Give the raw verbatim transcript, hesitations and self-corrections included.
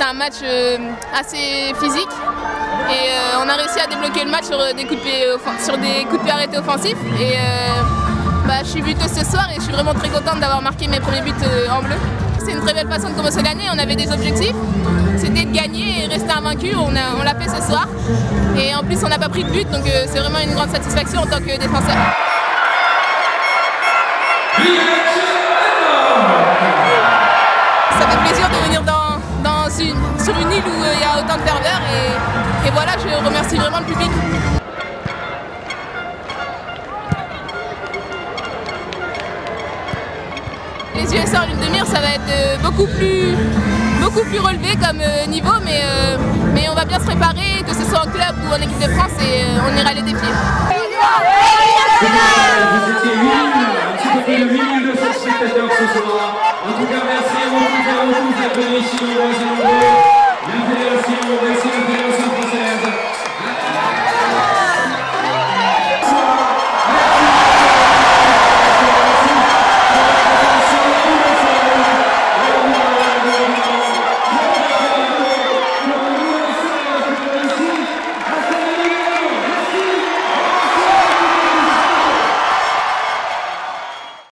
un match euh, assez physique et euh, on a réussi à débloquer le match sur des coups de pied, sur des coups de pied arrêtés offensifs. Et euh, bah, je suis buteuse ce soir et je suis vraiment très contente d'avoir marqué mes premiers buts euh, en bleu. C'est une très belle façon de commencer à gagner. On avait des objectifs, c'était de gagner et rester invaincu. On l'a on l'a fait ce soir et en plus on n'a pas pris de but, donc euh, c'est vraiment une grande satisfaction en tant que défenseur. Ça fait plaisir de venir dans, dans une, sur une île où il y a autant de ferveur et, et voilà, je remercie vraiment le public. Les U S A en ligne de mire, ça va être beaucoup plus, beaucoup plus relevé comme niveau, mais, euh, mais on va bien se préparer, que ce soit en club ou en équipe de France, et euh, on ira les défier. Spectateurs ce soir. En tout cas, merci à vous tous et à vous tous d'être venus ici nombreux et nombreux. La fédération, merci la fédération.